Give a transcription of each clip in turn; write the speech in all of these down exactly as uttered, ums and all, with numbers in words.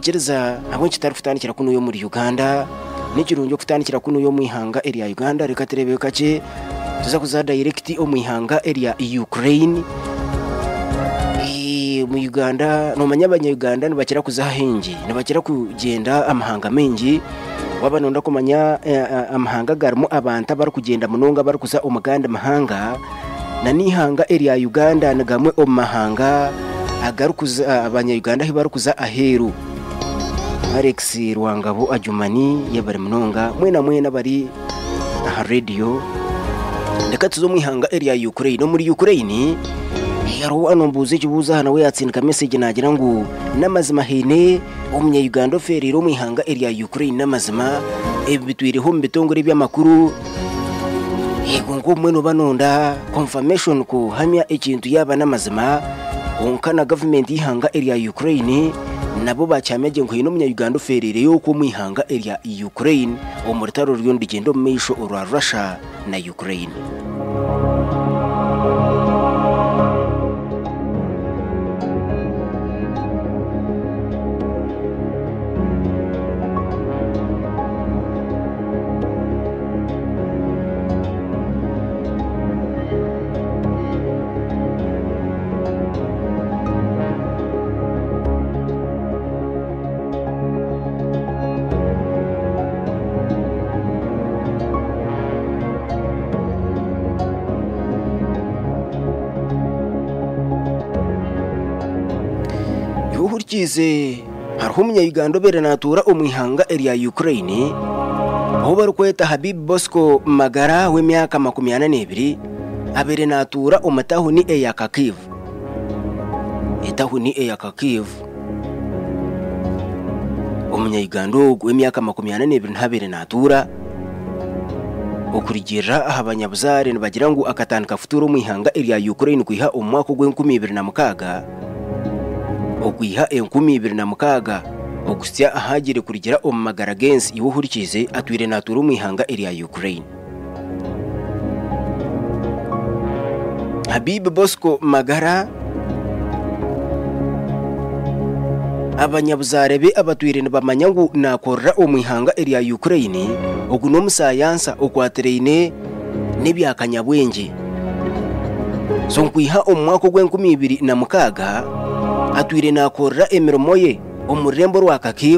ningereza abo kitari kutanikira kuno yo muri Uganda n'ikirunjo kutanikira kuno yo mwihanga area Uganda reka terebe kace tuza kuza direct o mwihanga area Ukraine e mu Uganda no manyabanya Uganda nibakira kuzahenje nibakira kugenda amahanga menji wabanonda kumanya uh, amahanga garmo abantu bari kugenda munonga bari kuza umuganda mahanga na nihanga area Uganda nagamwe omahanga agarukuza uh, abanya Uganda bari kuza aheru Alex Rwangabo Ajumani yabari munonga mwena mwena bari aha radio ndeka tuzo mwihanga area Ukraine no muri Ukraine yaro anombuze kibuza hana we yatsindika message nagira ngo namazima hene umunya Uganda feriro mwihanga area Ukraine namazima ebitwiriho mbitongore by'amakuru yego ngo mweno banonda confirmation ko hamya ikintu yaba namazima onkana government yihanga area Ukraine nabo bacyamege ngo hino umunya Uganda ferire yo ko mwihanga area Ukraine omurtaro ryo ndigendo meisho urwa Russia na Ukraine Kize harumnya Uganda bere natura umwihanga area Ukraine aho barukweta Habib Bosco Magara we myaka makumyana n'ebiri abere natura umatahuni eya Kharkiv etahuni eya Kharkiv umunya Uganda we myaka makumyana n'ebiri ntabere natura okurigira abanyabuzare bagira ngo akatandika futuro umwihanga area Ukraine kwiha umwaka gw'enkumi ibiri na mukaga okwiha enkumi ibiri na mukaga okusya ahagire kurigira omagara gens iwo hurikize atwire natura umwihanga area Ukraine Habib Bosco Magara abanyabuzare be abatwire bamanya ngo nakorra umwihanga area Ukraine oguno musayansa okwaterine nebyakanyabwenge so nkwiha omwaka gw'enkumi ibiri na mukaga atwire nakorra emirimo ye omurembo rwa Kharkiv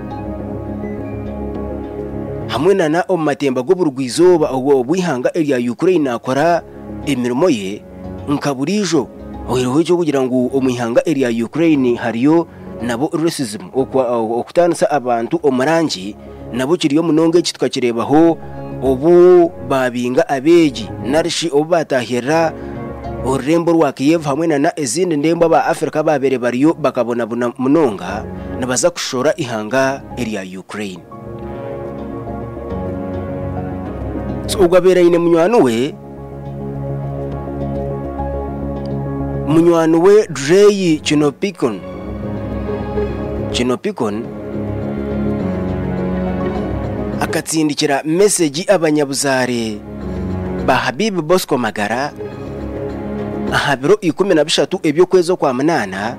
hamwe na omatemba goburugwizoba obwihanga area Ukraine nakora emirimo ye nkaburijo ohereho cyo kugira ngo omwihanga area Ukraine hariyo nabo racism okutanisa abantu omurangi nabo kiriyo munonge kitwa kirebaho obu babinga abeji narishi obatahira urembo rwa Kiev hamwe na ezindi ndembo ba Afrika babere bariyo bakabona munonga nabaza kushora ihanga area Ukraine so ugabera ine munywano we munywano we Drey Chinopikon Chinopikon akatsindikira message abanyabuzare ba Habib Bosco Magara ahabiro ikumi na bishatu ebyo kwezo kwa munana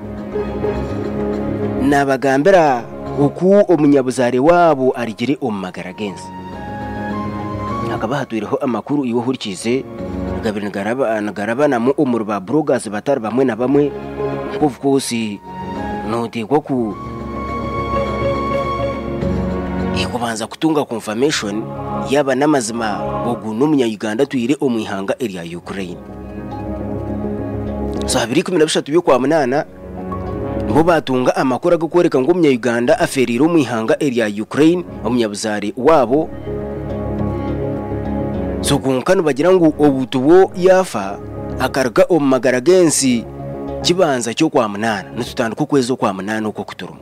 nabagambira uku umunyabuzare wabo arigire omagara gens akaba hatwiriho amakuru iwo hurikize gabirina garaba nagaraba na mu umurba bloggers batari bamwe na bamwe of course no tegwa ku ikubanza kutunga confirmation yaba namazima ogu n'umunya Uganda twire omwihanga area Ukraine so habiri kumi na bishatu byo kwa munana bo batunga amakuru agakwereka ngo umunya Uganda aferiro mwihanga area Ukraine umunyabuzare wabo so kunkano bagira ngo obutubo yafa akarga omagara gensi kibanza cyo kwa munana nututandika kwezo kwa munana uko kuturuma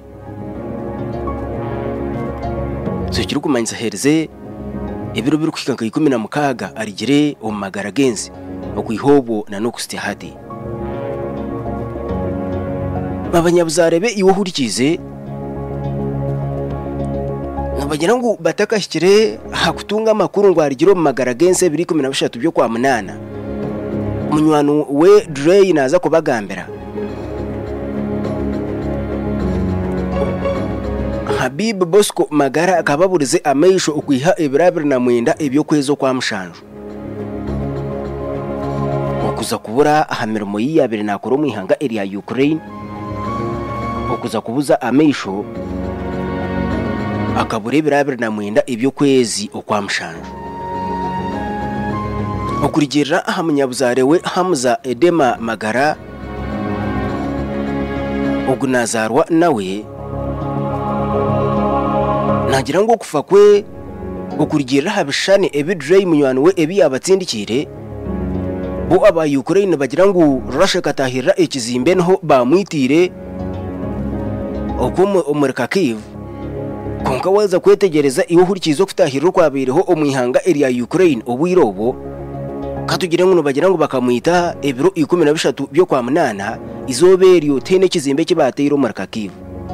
so kiri kumanyisa hereze ibiro biri kwikanka ikumi na mukaga arigire omagara gensi okwihobo na nokusti hadi abanyabuzare be iwo hurikize nabagira ngo batakashikire hakutunga amakuru ngo arigiro magara gense biri kumi na bishatu byo kwa munana munywano we Drey naza kubagambira Habib Bosco Magara akababurize amaisho ukwiha ibirabiri na mwenda ebyo kwezo kwa mushanju okuza kubura aha mirimo yiyabire nakora mu ihanga area ya Ukraine okuza kubuza amaisho akabure ibirabiri na mwenda ebyo kwezi okwa mushanju okurigirira aha munyabuzarewe Hamza Edema Magara ogunazarwa nawe nagira ngo kufa kwe okurigirira habishane ebidray munywani we ebi yabatsindikire bo aba Ukraine bagira ngo Russia katahira ekizimbe nho bamwitire okumu omurika Kiev konka waza kwetegereza iwe hurikizo kutahira kwabireho omwihanga area ya Ukraine obwirobo katugire ngo bagira ngo bakamwita ebiro ikumi na bishatu byo kwa munana izoberiyo tene kizimbe kibatero omurika Kiev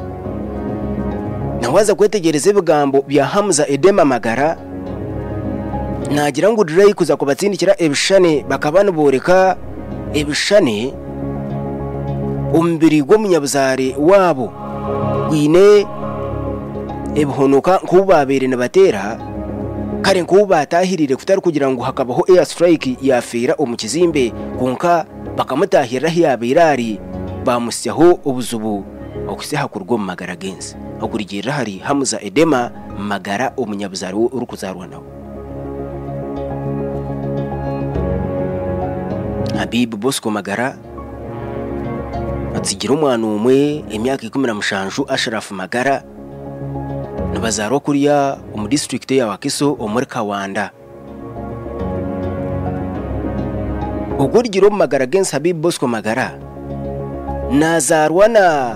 nawaza kwetegereza ibigambo bya Hamza Edema Magara nagira ngo Drake kuza kubatsindikira ebishane bakabana boreka ebishane umbiri gwo munyabuzare wabo gwine ebihonoka nkubabere nabatera kare nkubatahirire kutari kugira ngo hakabaho air strike yafira omukizimbe konka bakamutahirira hiyabirari bamusyaho obuzubu okuseha kurwo mu Magara genzi okurigirira hari Hamza Edema Magara umunyabuzare uri kuzarwa nawe Habib Bosco Magara atsigira umwana umwe emyaka ikumi na mushanju Ashraf Magara nabazarwa kuriya mu district ya Wakiso omuri Kawanda ogurigiro Magara genzi Habib Bosco Magara nazarwa na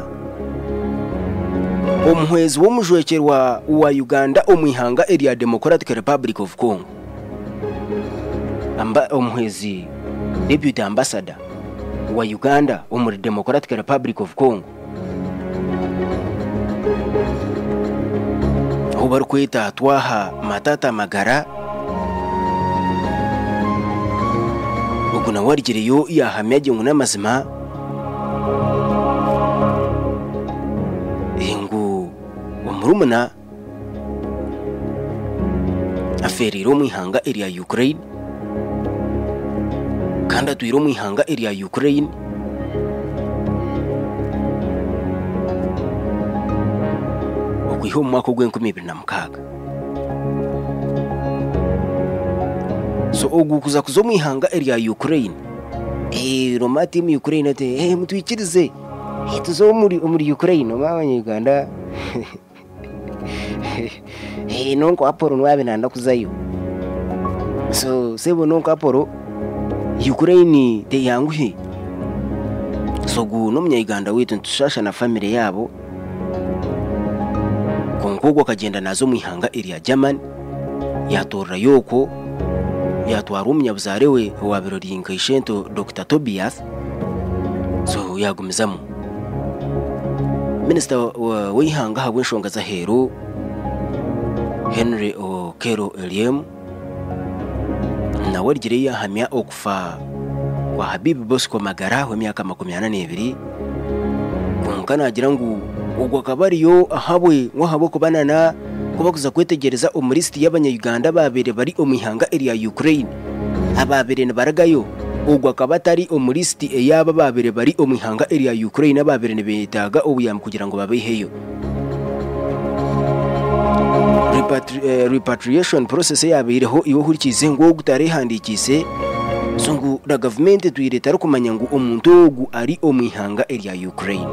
omuhwezi w'omujwekerwa wa Uganda omwihanga area Democratic Republic of Congo amba omuhwezi deputy ambassador wa Uganda omuri Democratic Republic of Congo aho barukwita Twaha Matata Magara oguna warigiriyo yahamyaje ngo namazima ingu omurumuna aferiro mwihanga area ya Ukraine kanda tuiro mwihanga area ya Ukraine okwiho mu mwaka gw'enkumi ibiri na mukaga so ogukuza kuzo mwihanga area ya Ukraine eh romati mu Ukraine ate eh mutwikirize eh tuzo muri muri Ukraine mabanye Uganda eh nonko aporo nwabe nanda kuzayo so sebo nonko aporo Ukraine te yanguhe so gu no munya Uganda wetu ntushasha na family yabo konkogwa kagenda nazo mwihanga area German yatorra yoko yatwara umunyabuzare we wa biroringa ishento Doctor Tobias so yagumizamo Minister w'ihanga habwe nshonga za hero Henry Okero Eliem na warigire yahamya okufa kwa Habib Bosco Magara wa myaka makumyabiri n'ebiri konkana agira ngo ugwa kabariyo ahabwe ngo habo kubanana kuba kuza kwetegereza omuristi y'abanya-Uganda babere bari omwihanga area ya Ukraine ababere baragayo ugwa kabatari omuristi eyaba babere bari omwihanga area ya Ukraine ababere nebetaga obuyam kugira ngo babeheyo Repatri uh, repatriation process yabireho iwo hurikize ngo gutare handikise sungu da government tuyireta rukumanya ngo omuntu ogu ari omwihanga area ya Ukraine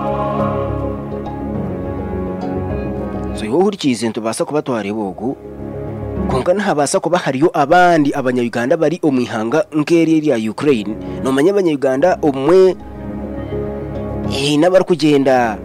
so iwo hurikize ntubasa kuba twarebogu konkana habasa kuba hariyo abandi abanya-Uganda bari omwihanga nk'eri area ya Ukraine no manya abanya-Uganda omwe eh nabar kugenda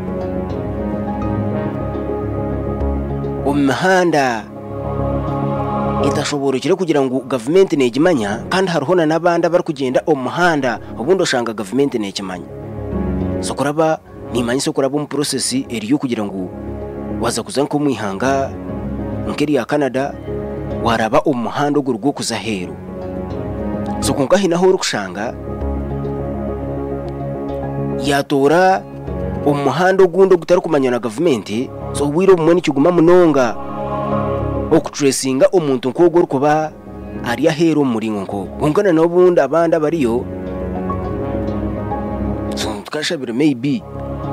omahanda itashoborokire kugira ngo government negimanya kandi haruhona nabanda bari kugenda omuhanda obundo shanga government nekimanya so kuraba nimanyi so kuraba mu process eriyo kugira ngo waza kuzanko mwihanga nkeri ya Canada waraba omuhanda ogurwo kuza hero so konka hina ho rukushanga yatora umuhanda ogundo gutari kumanya na government so wiro mwe nikiguma munonga okutracinga omuntu nkogo rukuba ari ahero muringo nko ungana n'obundi abandi abariyo so tukashabira maybe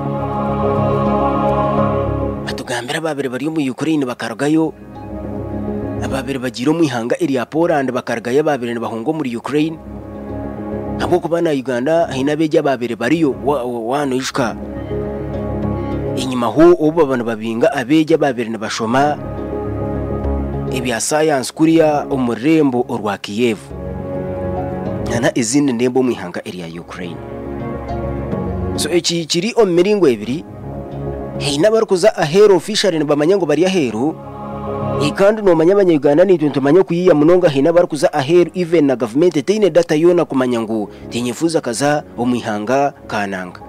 atugambira babere bari mu Ukraine bakaragayo ababere bagira mu ihanga iri ya Poland bakaragayo babere bahungo muri Ukraine abo kubana Uganda hina beje babere bariyo wano ishka inyuma ho ubu abantu babinga abeje babere bashoma ibya science kuriya umurembo orwa Kiev nana izindi ndembo mu ihanga iri ya Ukraine so iki kiri omiringo ebiri hina barukuza ahero official bamanya ngo bari ahero ikandi no manya abanya Uganda ni tuntu manya kuyiya munonga hina barukuza ahero even na government teine data yona kumanya ngo tinyifuza kaza omwihanga kananga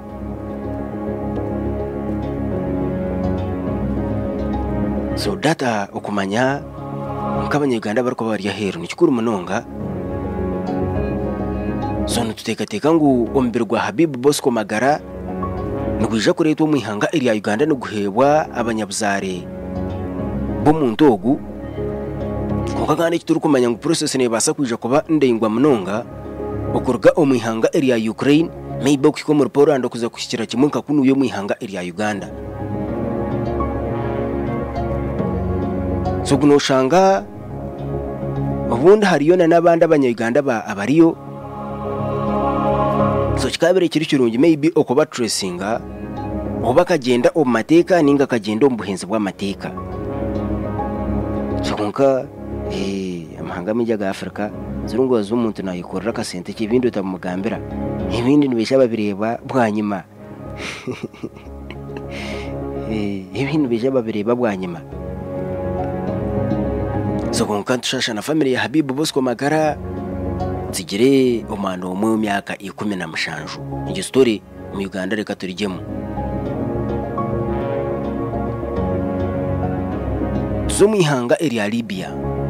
so data okumanya nk'abanya Uganda baruko bari ahero nikikuru munonga so ntutekateka ngo ombirwa Habib Bosco Magara nugwija kureto mwihanga iri ya Uganda no guhebwa abanyabuzare bo mu ndogu kuko kandi kituru kumanya ngo process ne basa kwija kuba ndengwa munonga okurga omwihanga iri ya Ukraine maybe ukiko mu Poland kuza kushyikira kimwe kakunu yo mwihanga iri ya Uganda so guno shanga ubundi hariyo na nabandi abanya Uganda ba abariyo so kikabere kiri kirungi maybe okuba tracinga oba kagenda o mateka ninga kagenda ombuhenzi bwa mateka chonka eh amahanga mijya ga Afrika zirungo z'umuntu nayikorera ka sente kibindi utamugambira ibindi nibesha babireba bwanyima eh ibindi besha babireba bwanyima so konka tushasha na family ya Habib Bosco Magara zigire omwana omwe mu myaka ikumi na mushanju iyi story mu Uganda reka turijemo zo mwihanga eri ya Libya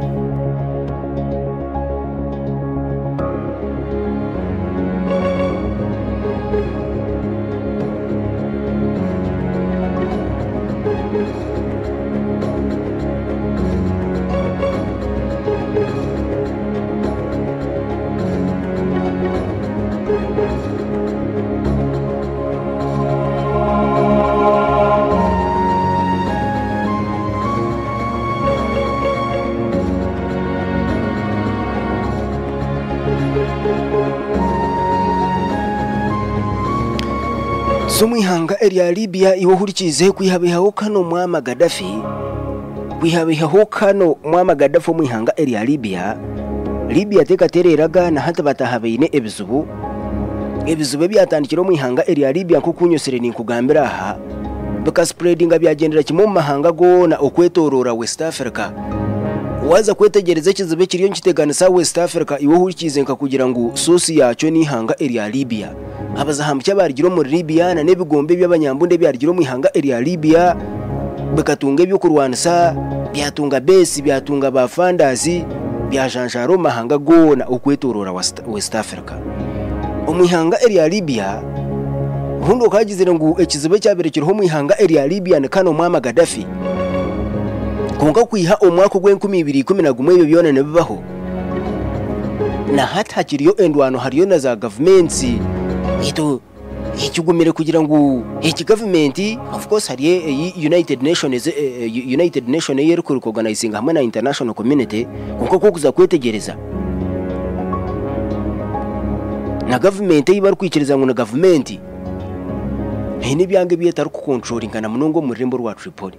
Sumwihanga eri ya Libya iwo hurikize kwihabehaho kano mwama Gaddafi kwihabehaho kano mwama Gaddafi mwihanga eri ya Libya Libya tekatereraga na hata batahabeine ebizubu ebizubu byatandikira mwihanga eri ya Libya nko kunyosere ni kugambira aha baka spreading byagendera kimwe mu mahanga gona okwetorora West Africa waza kwetegereza kizibe kiriyo nkiteganisa West Africa iwo hurikize nka kugira ngo sosi yacho ni hanga eri ya Libya abazahambuka barigiro muri Libya na nebigombe by'abanyambunde byarigiro mu ihanga eri ya Libya bakatunga byo kurwanisa byatunga base byatunga ba fandazi byajanjaro mahanga gona okwetorora West Africa omwihanga eri ya Libya hundo kagizira ngo ekizibe cyaberekero mu ihanga eri ya Libya ne kano mwama Gaddafi konka kwiha omwaka gw'enkumi ibiri kumi na gumwe byone ne bibaho na hata kiriyo endwano hariyo na za governments ito ikigumire kugira ngo iki government of course hari United Nations uh, United Nations yeri ku organizing hamwe na international community kuko ko kuza kwetegereza na government yibar kwikiriza ngo na government hini byange biyeta ku controlling kana munongo muri rembo rwa Tripoli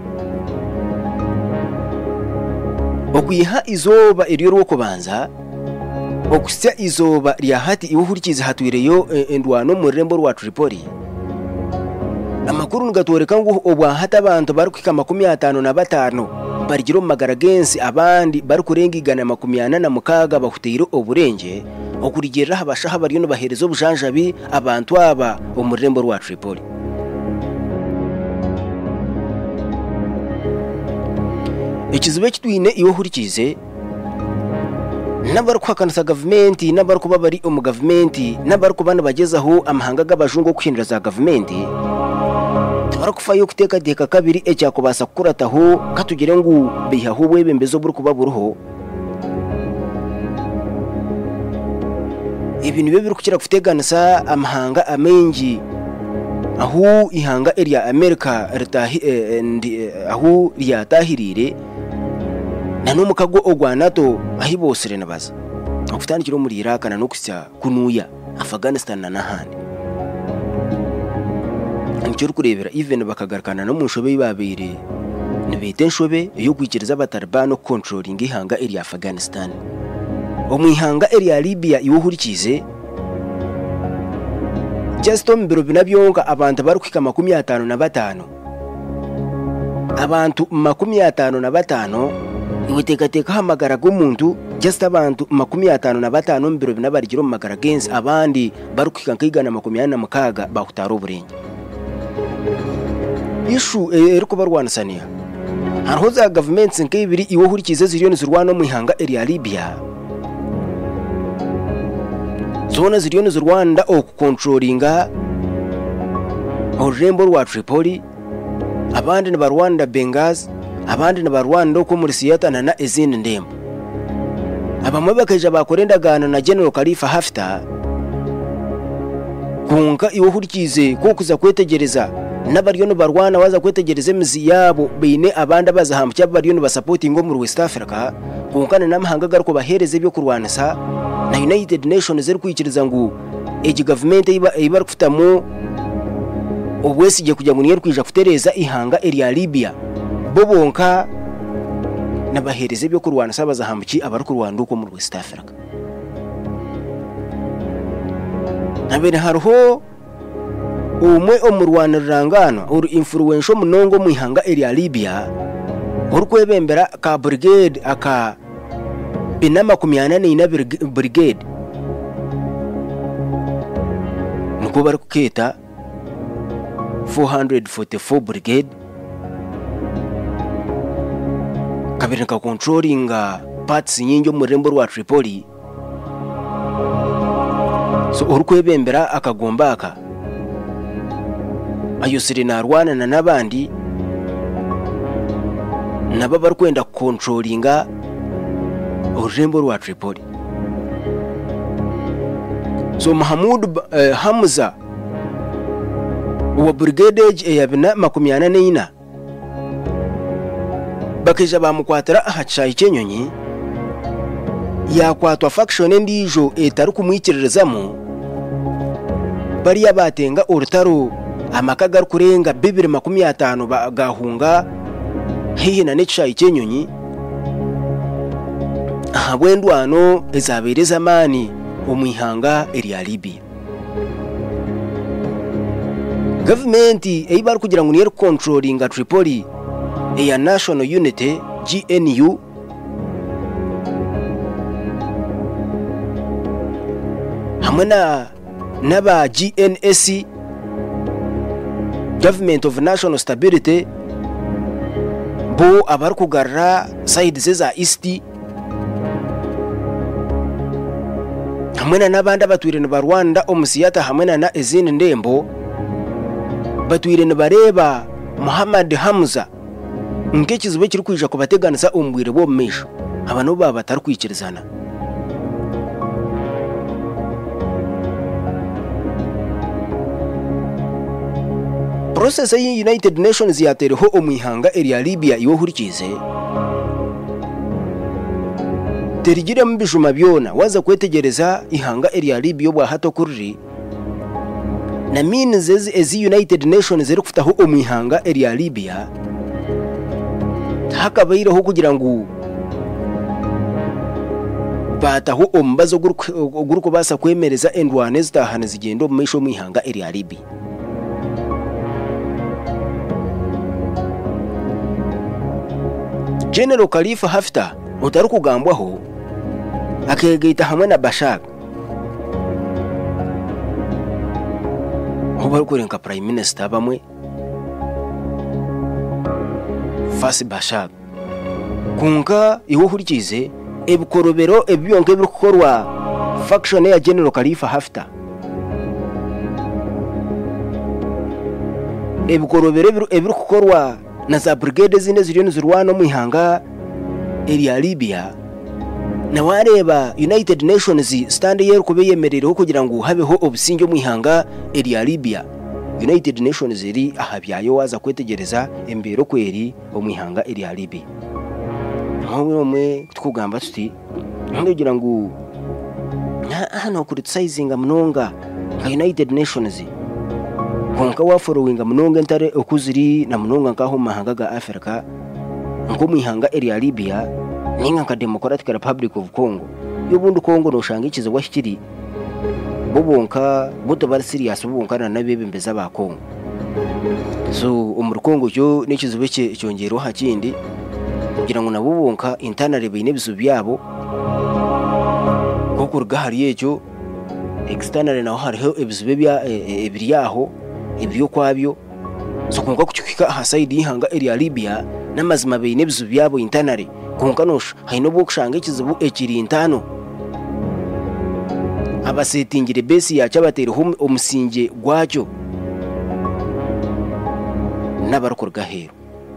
okwiha izoba iriyo rwo kubanza okusya izoba lya hati iwuhurikiza hatwireyo endwano mu rembo rwa Tripoli amakuru ngatoreka ngo obwa hata abantu bari kwika makumi atanu na batanu barigiro magara gensi abandi bari kurengigana makumi ana na mukaga bahutiro oburenge okurigera habashaha bariyo no baherezo obujanjabi abantu aba mu rembo rwa Tripoli ikizibe kitwine iwuhurikize nabar kwakanisa government nabar kuba bari umu government nabar kubana bagezaho amahanga g'abajungo kwinjira za government barakufayo kuteka deka kabiri ecyakubasa kurataho katugire ngo bihaho bwebembezo buri kubaburuho ibintu byo biri kukira kuteganisa amahanga amenji aho ihanga area America ritahi aho ryatahirire na no mukago ogwanato ahibosire nabaza akutandikiro muri Iraq na no kusya kunuya Afghanistan na nahandi nicyo kurebera even bakagarukana no munshobe babire nibite nshobe yo kwikiriza abatalibano controlling ihanga area Afghanistan omwihanga area Libya iwuhurikize just on biro binabyonga abantu barukika makumi atanu na batanu abantu makumi atanu na batanu iwetekateka hamagara gumuntu just abantu makumi atanu na batanu mbiro binabarigiro magara genzi abandi barukika nkigana makumi ane na mukaga bahutara uburenge ishu eriko barwanasaniya hariho za governments nk'ibiri iwuhurikize ziriyo nizurwana mu ihanga area Libya zona ziriyo nizurwanda okukontrolinga orembo rwa Tripoli abandi ni barwanda Benghazi abandi ni barwanda ko muri Siyata na ezindi ndembo abamwe bakaje bakorendagana na General Khalifa Haftar kunka iwuhurikize ko kuza kwetegereza n'abariyo no barwana waza kwetegereza emizi yabo bine abandi bazahambya bariyo no basupporting muri West Africa kunkana n'amahanga garuko bahereze byo kurwanisa na United Nations zeri kwikiriza ngo egi government iba iba kufitamo obwesije kujya mu niyo kwija kutereza ihanga area Libya bobonka nabahereze byo kurwanisa bazahambye abari kurwanda uko muri West Africa nabene hariho umwe omurwana rangano uri influential munongo mu ihanga area Libya urukwebembera ka brigade aka binama kumyana ina brigade nuko bari kuketa four hundred forty-four brigade kabiri ka controlling parts nyingi mu rembo rwa Tripoli so urukwebembera akagomba aka ayo sirina rwana na nabandi naba bari kwenda controllinga urembo rwa Tripoli so Mahmoud uh, Hamza wa brigade ya bina makumi ane n'ina bakija bamukwatira ahacaye cyenyonyi yakwatwa faction ndijo etari kumwikirerezamo bari yabatenga urutaro amakaga kurenga bibiri makumi atanu bagahunga hihi na necaye cyenyonyi ahabwendwano ezabereza mani omwihanga area Libya government eibar kugira ngo niyo controlling Tripoli ya National Unity G N U hamwe na naba G N S Government of National Stability bo abar kugarra side za East hamwe na nabanda batwire ne Rwanda omusiyata hamwe na ezindi ndembo batwire ne bareba Muhammad Hamza ngekizibe kiri kwija kubateganisa umbwire bo mesho abantu baba batari kwikirizana process ya United Nations yatereho omwihanga area Libya iwohurikize terigire mbijuma byona waza kwetegereza ihanga area Libya bwa hato kurri na means ezi United Nations zeri kufitaho omwihanga area Libya hakabayireho kugira ngo bataho ombazo guruko basa kwemereza endwane zitahana zigendo mumesho mwihanga area Libya General Khalifa Haftar utari kugambwaho akegeita hamwe na Bashar ho bari kurenga prime minister bamwe fasi Bashar kunga iwohurikize ebikorobero ebyonke biri kukorwa faction ya General Khalifa Haftar ebikorobere ebiri kukorwa na za brigade zinde ziriyo nizirwana mu ihanga area Libya na wareba United Nations stand yero kubeyemerereho kugira ngo habeho obusinge mu ihanga area Libya. United Nations iri ahabyayo waza kwetegereza embero kweri mu ihanga area Libya. Nko mwe tukugamba tuti ndugira ngo hano kuritsayizinga munonga ka United Nations konka wa following munonga ntare okuziri na munonga nkaho mahanga ga Africa ngo mu ihanga area Libya ninga ka Democratic Republic of Congo yubundi Congo no shanga ikize washyikiri bubonka buto bari serious bubonkana nabebe mbeza ba Congo. So umur Congo cyo nikizube cye cyongero hakindi kugira ngo nabubonka internally bine bisu byabo koko rugahariye cyo externally naho hariho ebizube bya ebiri yaho ibyo kwabyo so kunga kucyukika aha side y'ihanga area Libya namazima bine bisu byabo internally kunga nosha hayino bwo kushanga ikizibu ekiri intano abasetingire base yacha batera umusinge gwacyo nabarukorga hero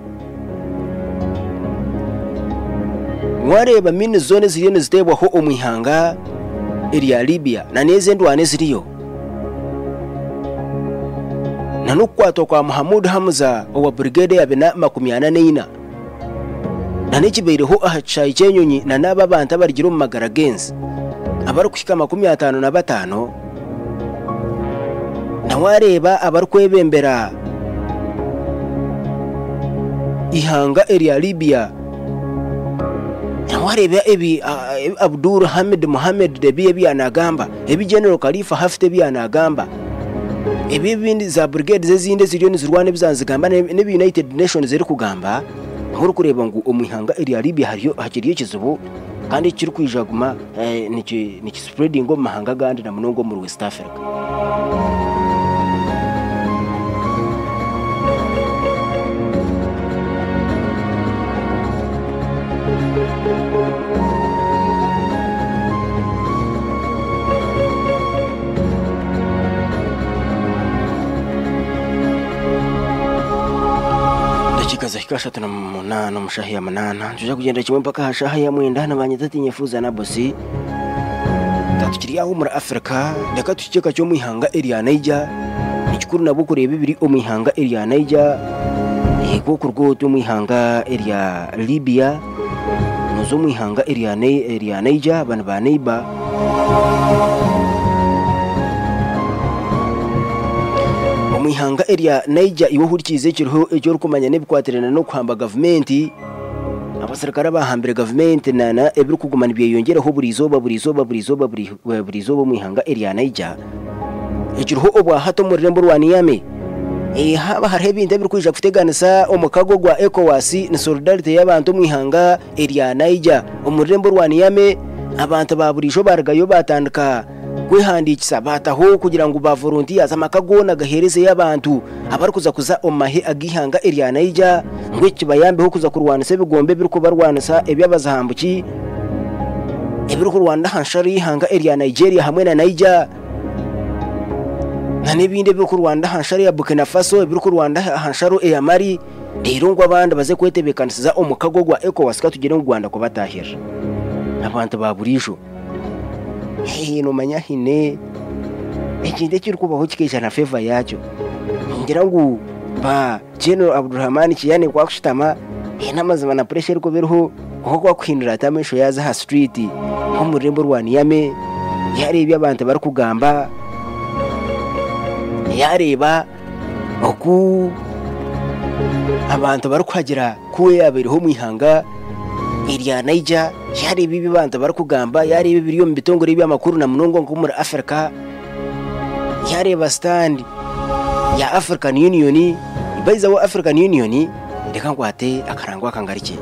wareba mine zone ziriyo nizitebwaho omwihanga area Libya na neze ndwane ziriyo nanukwato kwa Muhammad Hamza owa brigade ya bena makumyana neina na nekibeireho ahacayi cyenyonyi na naba banta barigiro mu Magara gens abari kushika makumi atanu na batano na wareba abari kwebembera ihanga area Libya na wareba ebi uh, Abdul Hamid Mohammed de biye byanagamba ebi General Khalifa Haftar byanagamba ebi bindi za brigade zezinde ziriyo nizirwane bizanzigamba ne United Nations ziri kugamba nkuru kureba ngo omwihanga area Libya hariyo hakiriyo kizubu kandi kiri kwijaguma eh, niki niki spreading ngo mahanga gandi na munongo mu West Africa. Kaza hikashatu na munana mushahi ya manana tujja kugenda kimwe mpaka hashaha ya mwenda na banyatati nyefuza na bosi tatukiriya ho muri Africa ndeka tukeka cyo mwihanga area Niger nikikuru nabo kureba bibiri omwihanga area Niger ego kurgoto mwihanga area Libya nozo mwihanga area area Niger bana ba neighbor mwihanga area Niger iwo hurikize kiriho ecyo rukomanya nebikwaterana no kuhamba government abasirikare bahambire government nana ebiri kugumana byeyongeraho burizo baburizo baburizo baburizo bo mwihanga area Niger ekiriho obwa hato muri rembo rwaniyame eh haba hariho ibindi biri kwija kuteganisa omukago gwa ECOWAS ni solidarity y'abantu mwihanga area Niger omurembo rwaniyame abantu baburijo baragayo batandika kwihandikisa bataho kugira ngo ba volunteers amakagona gahereze y'abantu abari kuza kuza omahe agihanga area Niger ngo kibayambeho kuza kurwanisa bigombe biri ko barwanisa ebyabazahambuki ebiri ku Rwanda hanshari hanga area Nigeria hamwe na Niger na nebinde biri ku Rwanda hanshari ya Burkina Faso ebiri ku Rwanda hansharo e Mali rero ngo abandi baze kwetebekanisiza omukago gwa ECOWAS katugire mu Rwanda ko batahira abantu baburijo hey no manya hine ekinde kiri kubaho kikesha na favor yacyo ngira ngo ba General Abdurrahman Kiyane kwa kushitama ina mazima na pressure ko biriho ko kwa kwinira tamesho yaza ha street ho mu rembo rwaniyame yareba abantu bari kugamba yareba oku abantu bari kwagira kuwe yabiriho mwihanga area Niger yari bibi banda bari kugamba yari bibiriyo mu bitongore by'amakuru na munongo ngo muri Africa yari bastand ya African Union ibaiza wa African Union ndeka ngwate akarangwa kangarike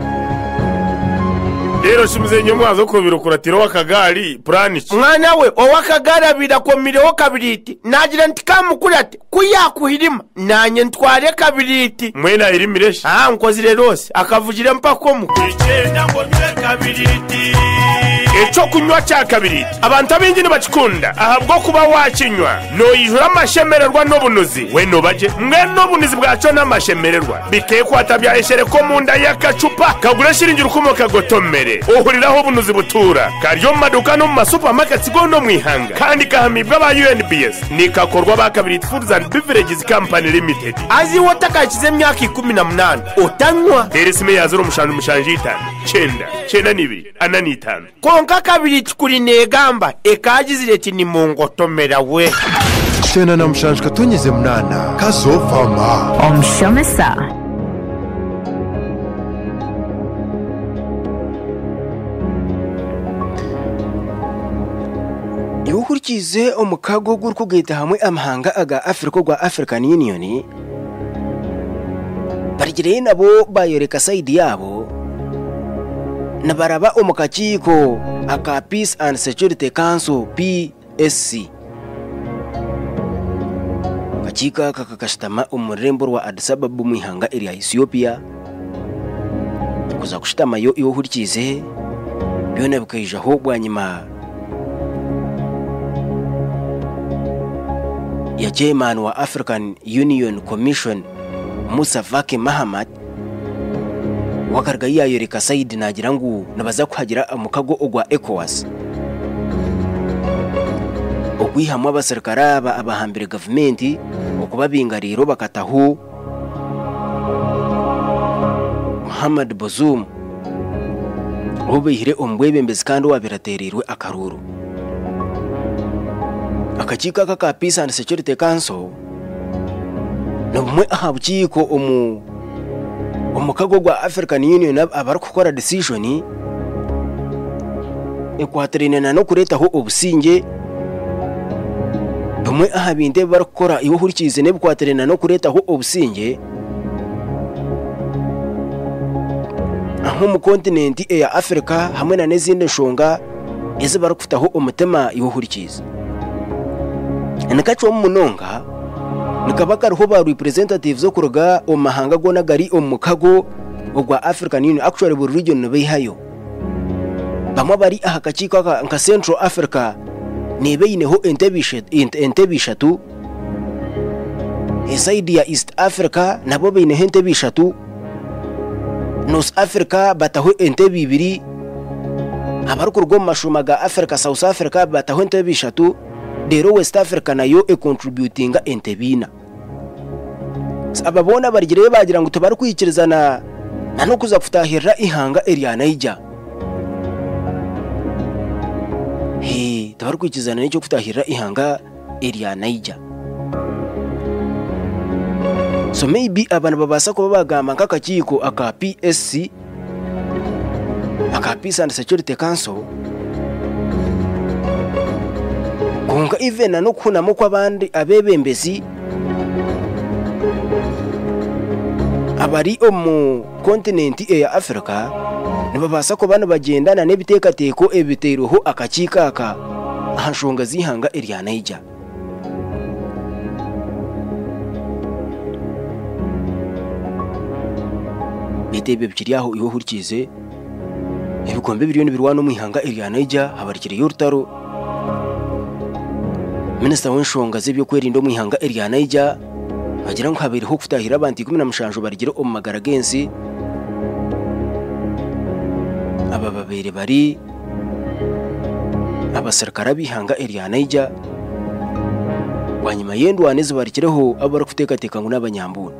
rero shimuzenye mwazo ko birukuratiro wakagari planish mwana we owakagari abida komireho kabiriti nagira ntikamu ati kuyakuhirima nanye ntware kabiriti mwena irimiresha ah nkozi rerose akavugire mpako mu igenda ngo nywe kabiriti eco kunywa cya kabiri abantu abingi ntibakikunda ahabwo kuba wakinywa noyijura amashemererwa n'obunuzi we nobaje mwe n'obunuzi bwaco n'amashemererwa bikekwata byahishere ko mu nda y'akacupa kagura shiringi urukumo kagotomere ohuriraho obunuzi butura karyo mu maduka no mu masupermarkets go no mwihanga kandi kahamibwa ba U N B S nikakorwa ba Kabiri Foods and Beverages Company Limited azi watakakize emyaka ikumi na munani otanywa deresime yazura umushanje umushanje itanu cyenda cyenda n'ibiri ana n'itanu konka Kabiri kuri negamba ekagizire ati ni mungotomera we cyenda na mushanje katonyeze munana kazovama omushomesa Iwukurikize omukago gurukugeta hamwe amahanga aga Africa gwa African Union barigire nabo bayoreka side yabo nabaraba omukakiko aka Peace and Security Council P S C kachika kakakashtama umurembo wa Addis Ababa mwihanga area Ethiopia kuza kushitama yo iwukurikize byone bukayijaho bwanyima ya chairman wa African Union Commission Musa Faki Mahamat wakarga yayoreka side nagira ngo nabaza kuhagira umukago ogwa ECOWAS ogwihamwe abasirikara ba abahambire government okubabinga rero bakataho Muhammad Bazoum obihire ombwebembezi kandi wabiraterirwe akaruru akachika kaka Peace and Security Council nomwe ahabukiko omu omukago gwa African Union abari gukora decision ekwaterina no kuretaho obusinge nomwe ahabinde bari gukora iwuhurikize ne bukwaterina no kuretaho obusinge aho mu continent ya Africa hamwe na nezinde nshonga eze bari kufitaho umutema iwuhurikize nakacho munonga nikabaka ruho ba representatives zo kuruga omahanga gona gari omukago ogwa African Union actually bu region nebe hayo bamwe bari ahakachiko nka Central Africa nebe ineho entebishet entebishatu esaidi ya East Africa nabo bine entebishatu North Africa bataho entebibiri abarukurgo mashumaga Africa South Africa bataho entebishatu dero West Africa nayo e contributing entebina ababona barigire bagira ngo tubari kwikirizana nano kuza kufutahira ihanga area Niger he tubari kwikizana n'icyo kufutahira ihanga area Niger so maybe abantu babasa ko bagamba kakakiko aka P S C aka Peace and Security Council kunga even no kunamo kwabandi abebembezi abari omu continent ya Africa nibabasa ko bana bagendana nebitekateko ebiteroho akachika aka ahashonga zihanga area Niger bitebe bikiriyaho iho hurikize ibikombe biriyoni birwano mwihanga area Niger habarikire y'urutaro Minister w'inshonga z'ibyo kwerinda mwihanga area Niger bagira ngo habiri ho kutahira abantu ikumi na mushanjo barigire omu Magara gensi aba babere bari abasirikara bihanga area Niger wanyuma yendo waneze barikireho abara kutekateka ngo n'abanyambuna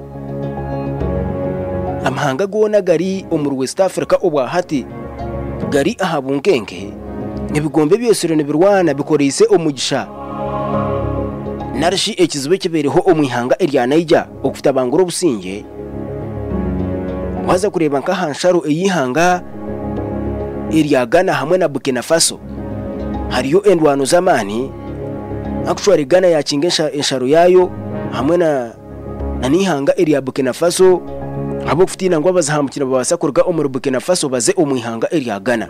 amahanga gona gari omu West Africa obwa hati gari ahabunkenge nibigombe byose ne birwana bikoreise omugisha narashi ekizube kibereho omwihanga area Niger okufita bangoro businge waza kureba nka hansharo eyihanga area Ghana hamwe na Burkina Faso hariyo endwano zamani actually Ghana yakingesha ensharo yayo hamwe na nanihanga area Burkina Faso abo kufitina ngo bazahamukira babasa kurga omu Burkina Faso baze omwihanga area Ghana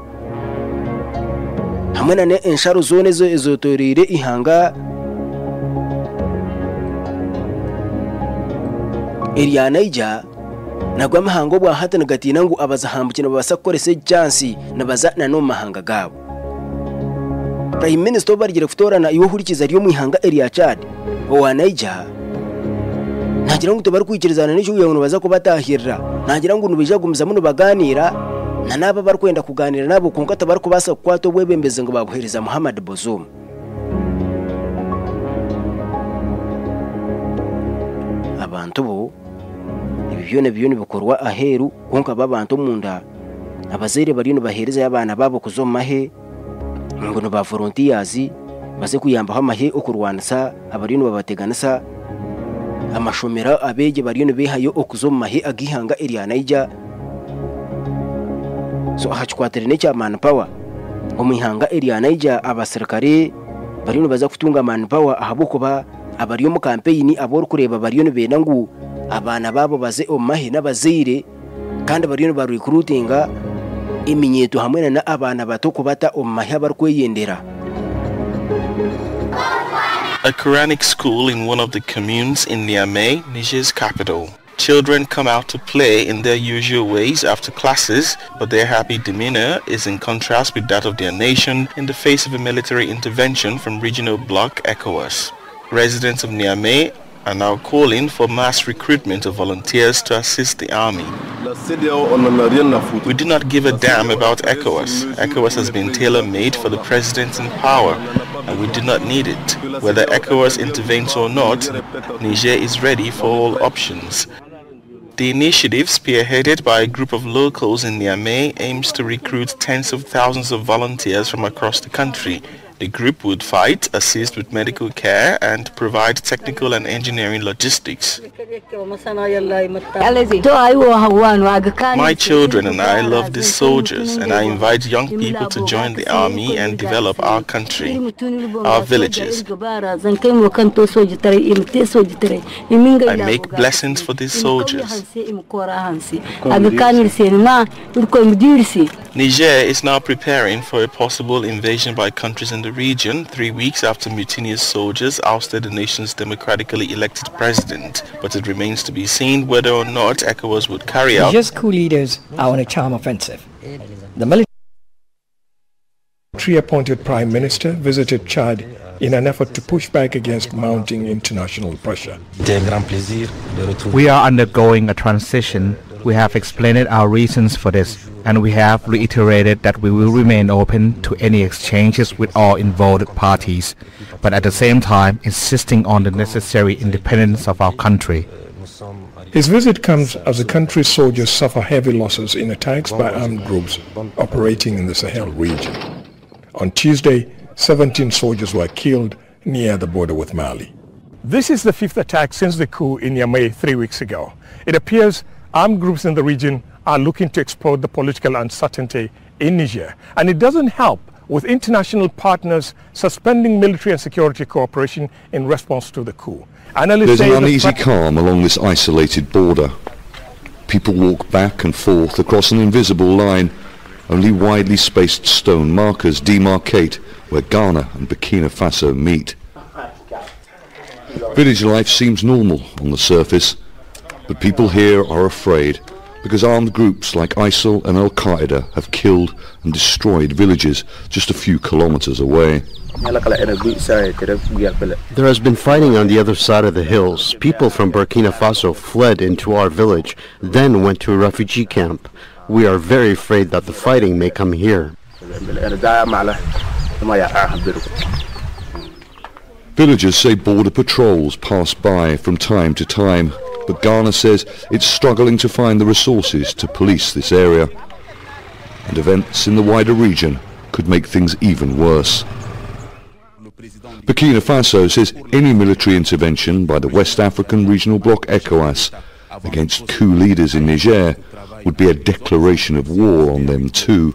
hamwe na ensharo zone zo ezotorire ihanga area Niger nagwa amahango bwa hata negatina ngo abazahambukira babasa korese chance nabaza na no mahanga gabo prime minister barigire kutorana iyo hurikiza ryo mwihanga area Chad wa Niger nagira ngo tubar kwikirizana n'icyo umuntu baza kubatahirira nagira ngo nubija gumza muno baganira na naba bar kwenda kuganira nabo kunka tabar kubasa kwato bwebembeze ngo babuhereza Muhammad Bazoum abantu bo ibi byone byone bikorwa aheru kunka babantu munda abazere bari no bahereza y'abana babo kuzomahe ngo no ba volunteers baze kuyamba hamahe okurwanisa abari no babateganisa amashomera abege bari no behayo okuzomahe agihanga area Niger so hachikwatere ne cya man power omihanga area Niger abasirikare bari no baza kutunga man power ahabuko ba abari mu campaign abor kureba bari no bena ngo abana babo baze omahe n'abazire kandi bari no baru recruitinga iminyeto hamwe na abana bato kubata omahe barkweyendera. A Quranic school in one of the communes in Niamey, Niger's capital. Children come out to play in their usual ways after classes, but their happy demeanor is in contrast with that of their nation in the face of a military intervention from regional bloc ECOWAS. Residents of Niamey are now calling for mass recruitment of volunteers to assist the army. We do not give a damn about ECOWAS. ECOWAS has been tailor-made for the president in power, and we do not need it. Whether ECOWAS intervenes or not, Niger is ready for all options. The initiative, spearheaded by a group of locals in Niamey, aims to recruit tens of thousands of volunteers from across the country. The group would fight, assist with medical care, and provide technical and engineering logistics. My children and I love these soldiers, and I invite young people to join the army and develop our country, our villages. I make blessings for these soldiers. Niger is now preparing for a possible invasion by countries in the region, three weeks after mutinous soldiers ousted the nation's democratically elected president. But it remains to be seen whether or not ECOWAS would carry out. Niger's coup leaders are on a charm offensive. The military-appointed prime minister visited Chad in an effort to push back against mounting international pressure. We are undergoing a transition. We have explained our reasons for this, and we have reiterated that we will remain open to any exchanges with all involved parties, but at the same time insisting on the necessary independence of our country. His visit comes as the country's soldiers suffer heavy losses in attacks by armed groups operating in the Sahel region. On Tuesday, seventeen soldiers were killed near the border with Mali. This is the fifth attack since the coup in Niamey three weeks ago. It appears armed groups in the region are looking to exploit the political uncertainty in Niger. And it doesn't help with international partners suspending military and security cooperation in response to the coup. Analysts There's an uneasy calm along this isolated border. People walk back and forth across an invisible line. Only widely spaced stone markers demarcate where Ghana and Burkina Faso meet. Village life seems normal on the surface, but people here are afraid because armed groups like ISIL and Al-Qaeda have killed and destroyed villages just a few kilometers away. There has been fighting on the other side of the hills. People from Burkina Faso fled into our village, then went to a refugee camp. We are very afraid that the fighting may come here. Villagers say border patrols pass by from time to time, but Ghana says it's struggling to find the resources to police this area. And events in the wider region could make things even worse. Burkina Faso says any military intervention by the West African regional bloc ECOWAS against coup leaders in Niger would be a declaration of war on them too.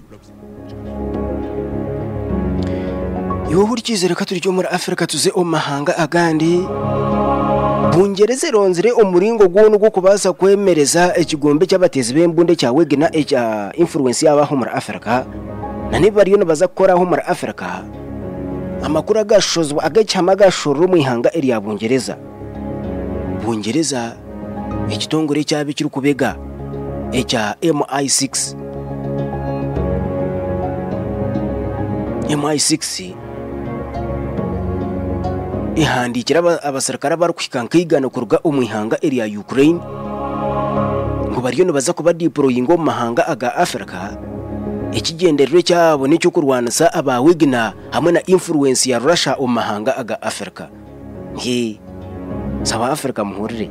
Yohurikizere katuryo muri Afrika tuze omahanga agandi bungereze ronzire umuringo gwono gwo kubasa kwemereza ekigombe cy'abatezi b'embunde cya wegena echa influence yabaho muri Afrika na nibariyo baza gukora ho muri Afrika amakuru agashozwa agacyama gashoro mu ihanga eri ya bungereza bungereza ekitongore cyabe kiri kubega echa M I six M I six ihandikira abasirikare bari kwikankaigana kuruga umwihanga area ya Ukraine ngo bariyo nibaza kuba deploying mu mahanga aga Africa ikigenderero cyabo nicyo kurwanisa aba Wagner hamwe na influence ya Russia mu mahanga aga Africa ngi saba Africa muhurire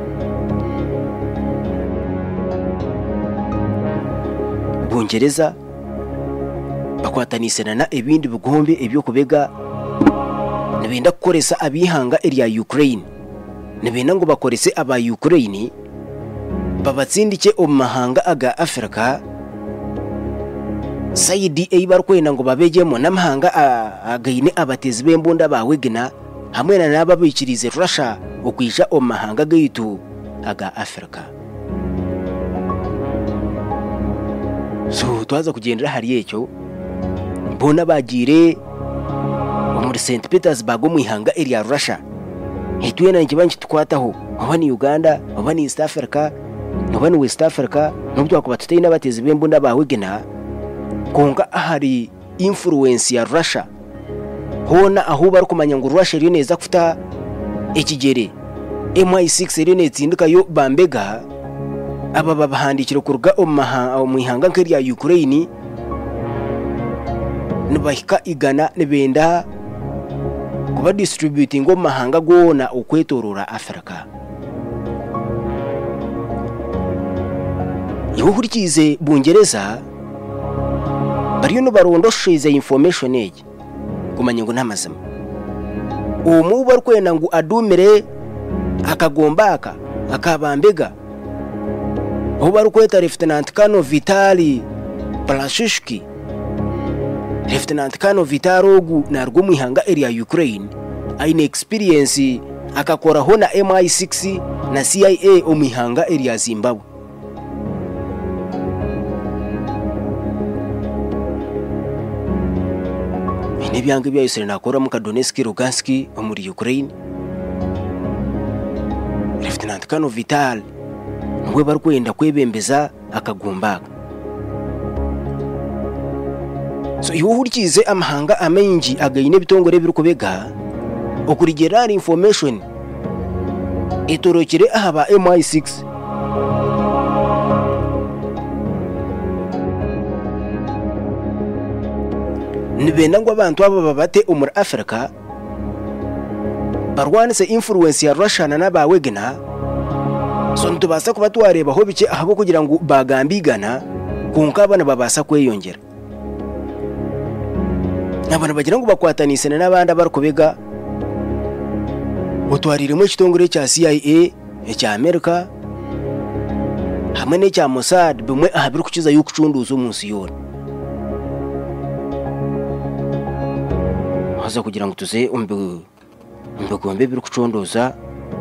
Bungereza bakwatanisana na ebindi bugombe ebyo kubega nibenda kukoresa abihanga area ya Ukraine nibenda ngo bakorese aba Ukraine babatsindike mu mahanga aga Africa Saidi ei barkwena ngo babejemo namahanga againe abatezi bembunda ba Wagner hamwe na nababikirize Russia okwisha mu mahanga gaitu aga Africa. So twaza kugendera hari yecyo mbona bagire muri Saint Petersburg mu ihanga area Russia hituye na nkibanki tukwataho abani Uganda abani East Africa abani West Africa nubwo akubateye n'abatezi bembunda ba Wagner konga ahari influence ya Russia hona aho bari kumanya ngo Russia ryo neza kufuta ikigere M I six ryo netsinduka yo bambega aba babahandikira kuruga mu ihanga nk'iri ya Ukraine nibahika igana nibenda kuba distributing ngo mahanga gona ukwetorora Africa yohurikize Bungereza bariyo no barondoshize information ege kumanya ngo namazima umu barkwena ngo adumire akagombaka akabambega aho barukweta Lieutenant Colonel Vitali Palashishki Lieutenant Colonel Vitarogu na rwo mwihanga area ya Ukraine aine experience akakora hona M I six na C I A omihanga area ya Zimbabwe Nibyange bya Israel nakora mu Donetsk Lugansk muri Ukraine Lieutenant Colonel Vital ngwe barkwenda kwebembeza akagumbaka so yuhurikize amahanga amenji againe bitongore biri kubega okurigera information itorokire ahaba M I six nibenda ngo abantu aba babate umur Africa barwanise influence ya Russia na ba Wagner so ntubasa kuba twareba ho bike ahabo kugira ngo bagambigana kunka abana babasa kweyongera abantu bagira ngo bakwatanisene n'abandi barukubega utwarire mu kitongore cya C I A cya America hamwe n'icya Mossad bimwe ahabiri kukiza yuko cunduza umunsi yone haza kugira ngo tuze umbe umbe gombe biri kucondoza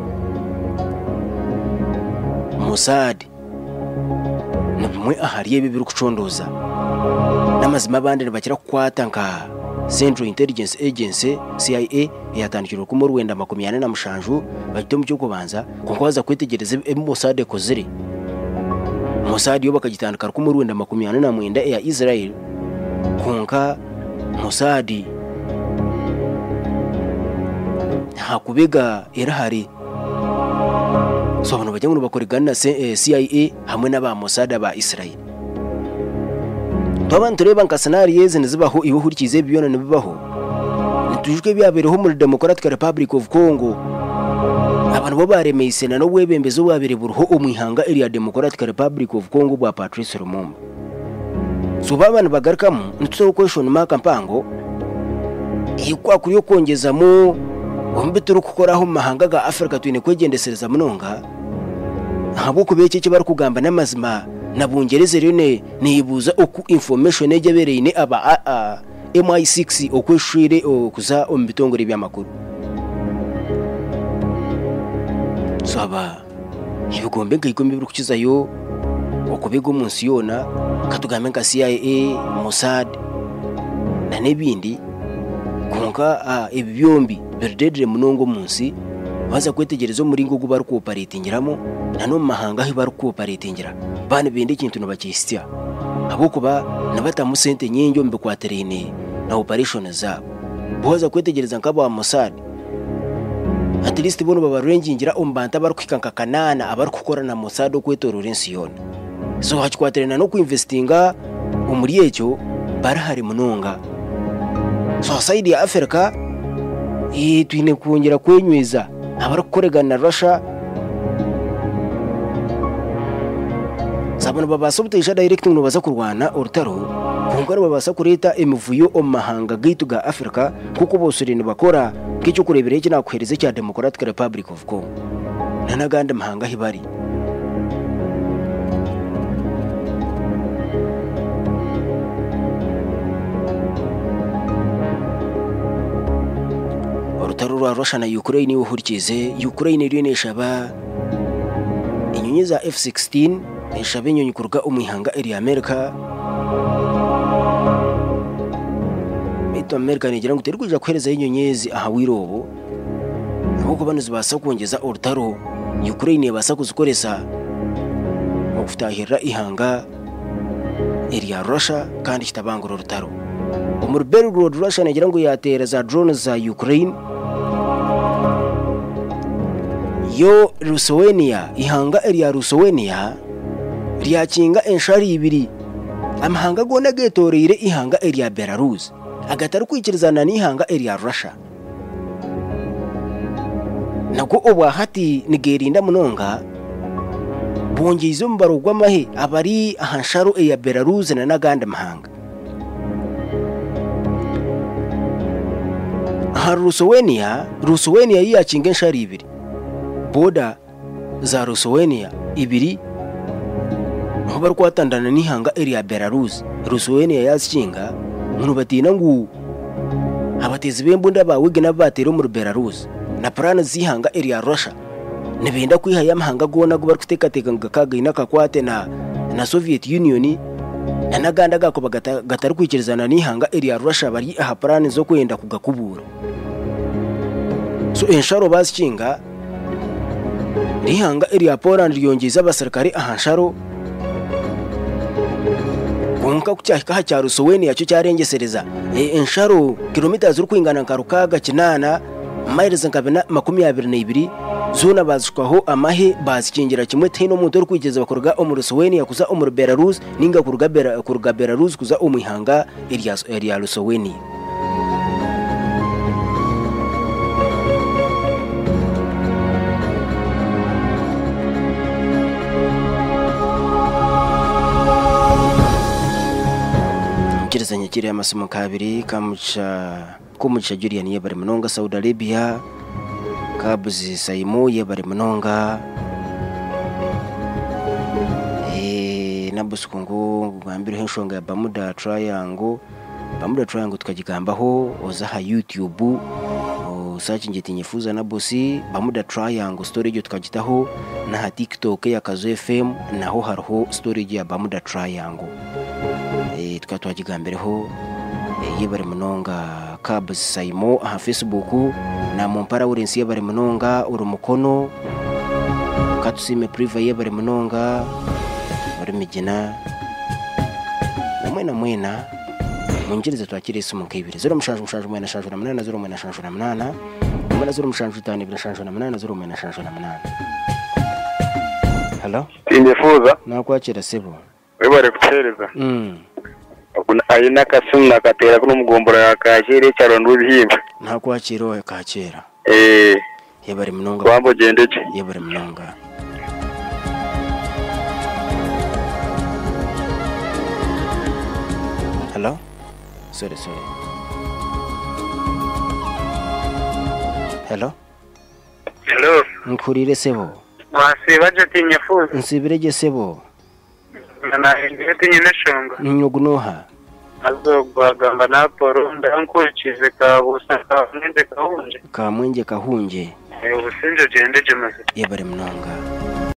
Mossad nabimwe ahariye bibiri kucondoza namazima bandi bakira kwata nka Central Intelligence Agency C I A yatandikira ku mu Rwanda makumyabiri na mushanju bahite mu cyo kubanza kuko baza kwitegereza Mossad kozire Mossad yo bakagitandika ku mu Rwanda makumyabiri na mwenda ya Israel kunka Mossad hakubega irahari so abantu bajya ngo bakorigana C I A hamwe n'aba Mossad ba Israel Twabantu tureba nka scenarios nizibaho ibuhurikize biyona nibibaho nitujwe byabereho muri Democratic Republic of Congo abantu bo baremeye isena no webembezo babere buruho umwihanga area Democratic Republic of Congo bwa Patrice Lumumba so babana bagarukamo nitso question mark mpango ikwa kuri yo kongeza mu ombe turi kukoraho mahanga ga Africa twine kwegendesereza munonga habo kubeke cyo bari kugamba n'amazima na Bungereza rero ne nibuza oku information egebereye ne aba M I six okweshire okuza ombitongore byamakuru so aba ibigombe ngayigombe biri kukizayo okubega umunsi yona katugambe nka C I A Mossad na nebindi kunka ibi byombi birdedre munongo munsi baza kwetegereza muri ngo bari kooperatingiramo nano mahanga aho bari kooperatingira bane bindi ikintu no bakistia abo kuba nabata mu sente nyinjo mbe kwaterene na operation zabo boza kwetegereza nkabo wa Mossad at least bono babarengingira umbanta barukikanka kanana abarukukora na Mossad kwetorora ensiyona so hachikwaterana no kuinvestinga umuri echo barahari munonga so side ya Africa eh twine kuongera kwenyweza abarukoregana na Russia sabana babasa butesha direct no baza kurwana urutaro kungara babasa kureta emivuyo omahanga gitu ga Africa kuko bosuri ni bakora kicho kurebere cyo nakwereze cya Democratic Republic of Congo nanaganda mahanga hibari urutaro rwa Russia na Ukraine uhurikize Ukraine iriyo neshaba inyunyi za F sixteen eshabe nyonyi kuruga umwihanga eri America mito America nigira ngo teri kuja kwereza inyonyezi aha wirobo nuko banuzi basa kongeza urutaro Ukraine basa kuzikoresa okufutahira ihanga eri ya Russia kandi kitabangura urutaro umurberu road Russia nigira ngo yatera za drones za Ukraine yo Rusowenia ihanga eri ya Rusowenia ryakinga enshari ibiri amahanga gona getorire ihanga eri ya Belarus agatari kwikirizana n'ihanga eri ya Russia nako obwa hati nigerinda munonga bongizo mbarugwa mahe abari ahansharo e ya Belarus na naganda mahanga ha Rusowenia Rusowenia yakinga enshari ibiri boda za Rusowenia ibiri aho bari kwatandana n'ihanga eri ya Belarus Rusowenia yazinga muntu batina ngo abatezi bembunda bawige nabatero mu Belarus na plan zihanga eri ya Russia nibenda kwihaya amahanga gona go bari kutekateka ngakaga inakakwate na na Soviet Union na naganda gako bagatari kwikirizana n'ihanga eri ya Russia bari aha plan zo kwenda kugakubura so ensharo bazinga rihanga eri ya Poland ryongeza abasirikare ahansharo kunka kucyahika cya Rusowenia cyo cyarengesereza e ensharo kilometers zuru kwingana nkarukaga kinana miles nkabena makumyabiri na ibiri zona bazishwaho amahe bazikingira kimwe teno muntu uri kwigeza bakorga mu Rusowenia kuza mu Belarus ninga kuruga bera kuruga Belarus kuza umihanga Elias area Rusowenia kirezanye kiri amasomo kabiri kamucha kumucha Julian yebare munonga Saudi Arabia kabuzi Saimo yebare munonga eh nabusukungu gwambire henshonga ya Bermuda Triangle Bermuda Triangle tukagigambaho oza ha YouTube search ngeti nyifuza na bosi Bermuda Triangle storage tukagitaho na ha TikTok ya Kazo F M naho hariho storage ya Bermuda Triangle eh tukatwagigambireho yebare munonga Kabs Saimo aha Facebook na Mompara Urensi yebare munonga urumukono katusime priva yebare munonga bari migina namwe na mwena munjirize twakirese mu kibiri zero mushanju mushanju mwena shanju na munana zero mwena shanju na munana mwena zero mushanju tani ibira shanju na munana zero mwena shanju na munana. Hello Indefuza nakwakira sebo webare kutereza mm akuna ayina kasumna katera kuno mugombora yakashire cyarondo bihimba nakwakira yakakera eh yebare munonga kwambo gendeje yebare munonga. Hello sorry sorry Hello Hello nkurire sebo wasibaje tinyefuza nsibirege sebo na ndete nyine shonga nyugunoha azogwagamba na poro ndankurikize ka busa ka mwenge kahunje ka mwenge kahunje eh ubusinje gendeje maze yebare munonga.